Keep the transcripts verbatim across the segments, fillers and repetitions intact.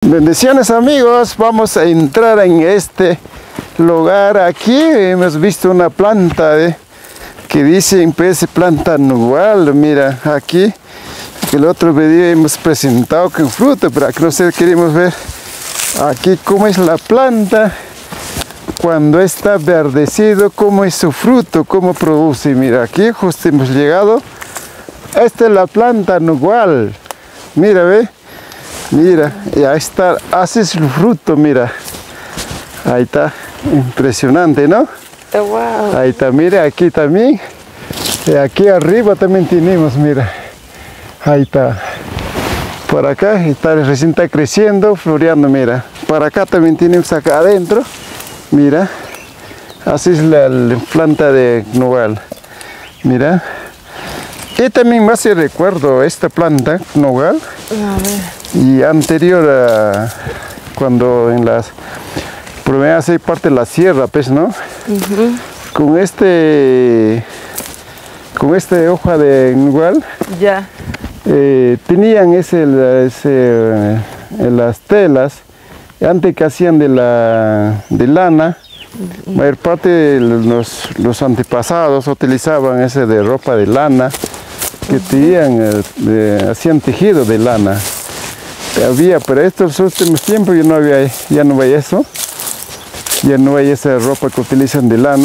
Bendiciones amigos, vamos a entrar en este lugar. Aquí hemos visto una planta de, que dicen pues planta nogal. Mira aquí, el otro video hemos presentado con fruto, pero aquí no sé, queremos ver aquí cómo es la planta cuando está verdecido, cómo es su fruto, cómo produce. Mira aquí justo hemos llegado. Esta es la planta nogal. Mira, ve. Mira, y ahí está, hace su fruto, mira. Ahí está, impresionante, ¿no? Wow. Ahí está, mira, aquí también. Y aquí arriba también tenemos, mira. Ahí está. Por acá está, recién está creciendo, floreando, mira. Por acá también tenemos acá adentro. Mira. Así es la, la planta de nogal. Mira. Y también me hace recuerdo esta planta, nogal. A ver. Y anterior a cuando en las probé hace parte de la sierra, pues, ¿no? Uh-huh. Con este con esta hoja de nogal, ya, eh, tenían ese, ese en las telas antes que hacían de la de lana. Uh-huh. Mayor parte de los, los antepasados utilizaban ese de ropa de lana que uh-huh. tenían, eh, hacían tejido de lana. Había, pero estos últimos tiempos ya no había, ya no hay eso, ya no hay esa ropa que utilizan de lana.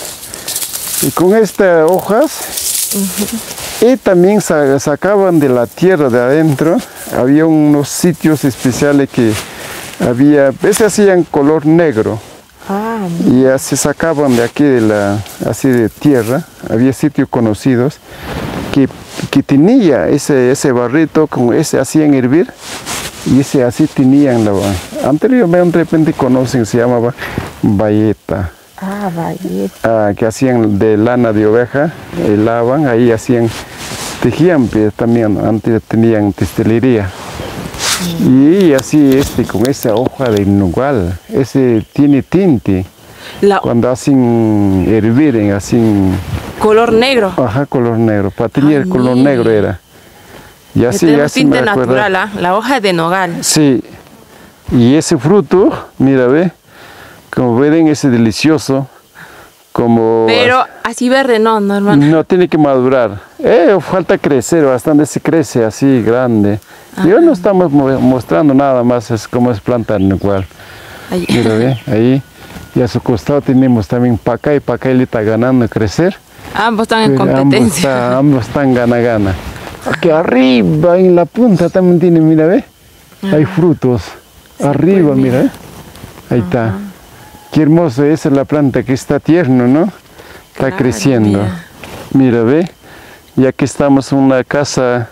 Y con estas hojas, uh-huh. y también sacaban de la tierra de adentro, había unos sitios especiales que había, a veces hacían color negro, ah, y así sacaban de aquí de la, así de tierra, había sitios conocidos que, que tenía ese, ese barrito, con ese hacían hervir. Y ese así tenían, la, anteriormente de repente conocen, se llamaba bayeta. Ah, bayeta. Ah, que hacían de lana de oveja, helaban, ahí hacían, tejían también, antes tenían textilería. Mm. Y así este, con esa hoja de nogal, ese tiene tinte. La... Cuando hacen hervir, hacen... Color negro. Ajá, color negro, para tener el color negro era. Y así, tenemos así tinte natural, ¿eh? La hoja de nogal. Sí, y ese fruto, mira, ve, como ven, es delicioso, como... Pero así verde no, no, hermano. No, tiene que madurar, eh, falta crecer, bastante se crece así, grande. Ajá. Y hoy no estamos mostrando nada más, es como es planta nogal. Mira, ve, ahí, y a su costado tenemos también pacay, pacay le está ganando a crecer. Ambos están en competencia. Ambos, está, ambos están gana-gana. Aquí arriba, en la punta también tiene, mira, ve, uh-huh. hay frutos. Sí, arriba, pues, mira, ¿eh? Ahí uh-huh. está. Qué hermoso, esa es la planta que está tierno, ¿no? Está claro, creciendo. Mira. mira, ve, y aquí estamos en una casa,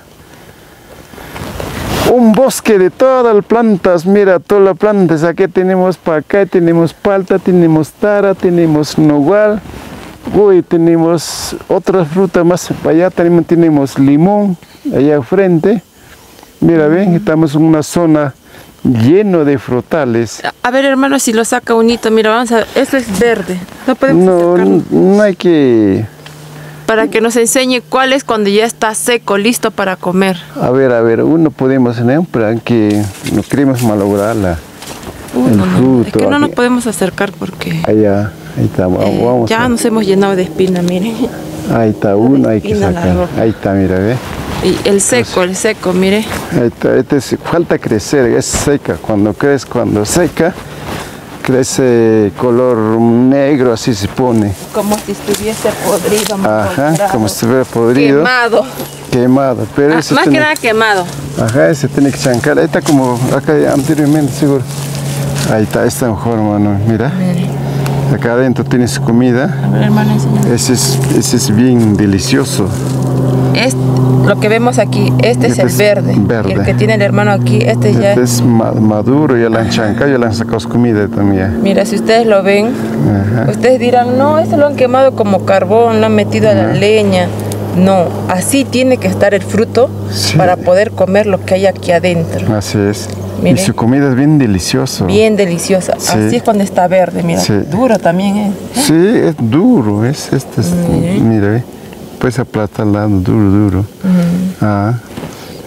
un bosque de todas las plantas, mira, todas las plantas. Aquí tenemos pacay, tenemos palta, tenemos tara, tenemos nogal. Uy, tenemos otras frutas más, allá también tenemos limón, allá al frente. Mira, uh-huh. ven, estamos en una zona llena de frutales. A ver, hermano, si lo saca unito, mira, vamos a ver, esto es verde. No podemos No, no, no hay que... Para que nos enseñe cuál es cuando ya está seco, listo para comer. A ver, a ver, uno podemos, ¿no? Pero que no queremos malograr la, uh, el no, fruto. No, es que no nos podemos acercar porque... Allá. Ahí está, eh, vamos ya a... nos hemos llenado de espina, miren. Ahí está, uno hay que sacar. Ahí está, mira, ve. Y el seco, el seco, mire. Ahí está, este es, falta crecer, es seca. Cuando crece, cuando seca, crece color negro, así se pone. Como si estuviese podrido. Ajá, como si estuviera podrido. Quemado. Quemado, pero ah, ese más tiene, que nada quemado. Ajá, ese tiene que chancar. Ahí está como acá anteriormente, seguro. Ahí está, está mejor, hermano, mira. Mire. Acá adentro tienes comida. A ver, hermano, enséñame. Ese es, ese es bien delicioso. Es lo que vemos aquí, este, este es el verde. verde. Y el que tiene el hermano aquí, este, este ya es maduro, ya la han chancado, ya le han sacado comida también. Mira, si ustedes lo ven, ajá. ustedes dirán, no, este lo han quemado como carbón, lo han metido a la leña. No, así tiene que estar el fruto sí. para poder comer lo que hay aquí adentro. Así es. Mire. Y su comida es bien deliciosa. Bien deliciosa. Sí. Así es cuando está verde, mira. Sí. Duro también es. ¿eh? Sí, es duro. Es, este es, mira, pues aplastarlo, duro, duro. Uh-huh. Ah,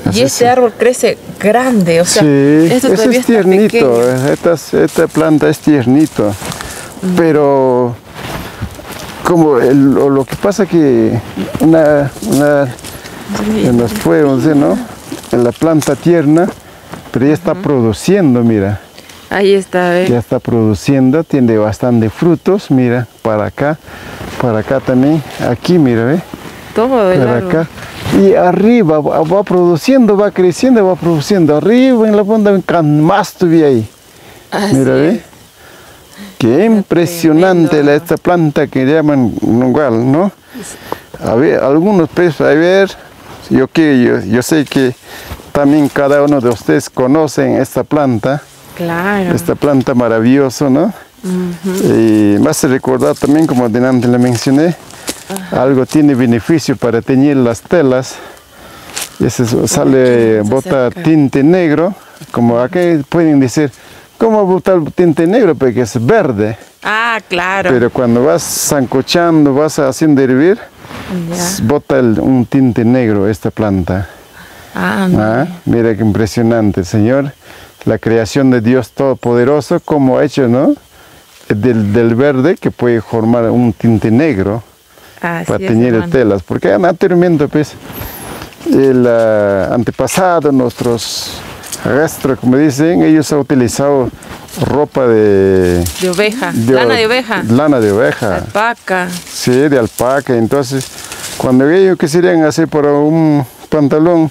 Y este árbol crece grande, o sea, sí, esto ese todavía es tiernito, esta, esta planta es tiernito, mm. pero como el, lo que pasa que una, una sí. en los fuegos, ¿no? En la planta tierna, pero ya está uh-huh. produciendo, mira. Ahí está, ¿eh? Ya está produciendo, tiene bastante frutos, mira, para acá, para acá también, aquí, mira, ¿eh? Todo el para árbol. acá. Y arriba va, va produciendo, va creciendo, va produciendo. Arriba en la punta más todavía ahí. Así mira, ¿eh? Qué impresionante la, esta planta que llaman nongual, ¿no? A ver, algunos peces, a ver, yo, que, yo, yo sé que también cada uno de ustedes conocen esta planta. Claro. Esta planta maravillosa, ¿no? Uh-huh. Y me hace recordar también, como antes le mencioné, uh-huh. algo tiene beneficio para teñir las telas. Ese sale, bota tinte negro, como aquí pueden decir, ¿cómo botar tinte negro? Porque es verde. Ah, claro. Pero cuando vas sancochando, vas haciendo hervir, yeah. bota el, un tinte negro esta planta. Ah, ah, mira qué impresionante, Señor. La creación de Dios Todopoderoso, como ha hecho, ¿no? Del, del verde que puede formar un tinte negro Así para es, teñir hermano. telas. Porque anteriormente, pues, el uh, antepasado, nuestros ancestros, como dicen, ellos han utilizado ropa de... De oveja, de, lana de oveja. Lana de oveja. De alpaca. Sí, de alpaca. Entonces, cuando ellos quisieran hacer por un pantalón,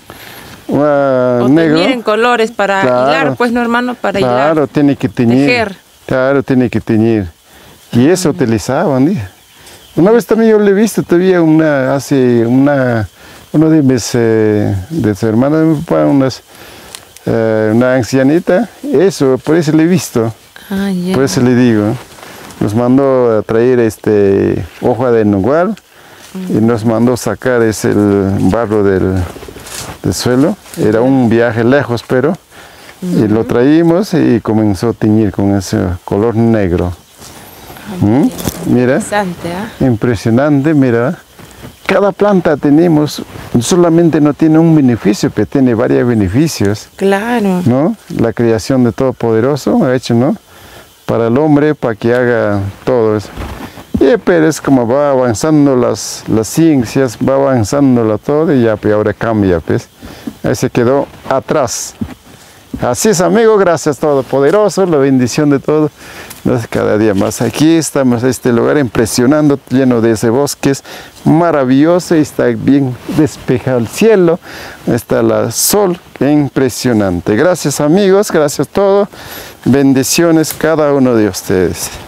o negro, teñir en colores para claro, hilar, pues no, hermano, para claro, hilar. Claro, tiene que teñir. Tejer. Claro, tiene que teñir. Y eso uh-huh. utilizaban. ¿sí? Una vez también yo le he visto todavía una, hace una, uno de mis, eh, de sus hermanas de mi papá, unas, eh, una ancianita, eso, por eso le he visto. Ah, yeah. Por eso le digo. Nos mandó a traer este hoja de nongual uh-huh. y nos mandó sacar ese el barro del del suelo. Era un viaje lejos, pero uh-huh. y lo traímos y comenzó a teñir con ese color negro. ¿Mm? Mira, impresionante, ¿eh? impresionante, mira. Cada planta tenemos, solamente no tiene un beneficio, pero tiene varios beneficios. Claro. ¿No? La creación de Todopoderoso ha hecho, ¿no? Para el hombre, para que haga todo eso. Y pero es como va avanzando las, las ciencias, va avanzando la todo y ya pues ahora cambia, pues. Ahí se quedó atrás. Así es, amigo, gracias Todopoderoso, la bendición de todo. Cada día más aquí estamos en este lugar impresionante, lleno de ese bosques maravilloso, y está bien despejado el cielo, está el sol, impresionante. Gracias amigos, gracias a todos, bendiciones cada uno de ustedes.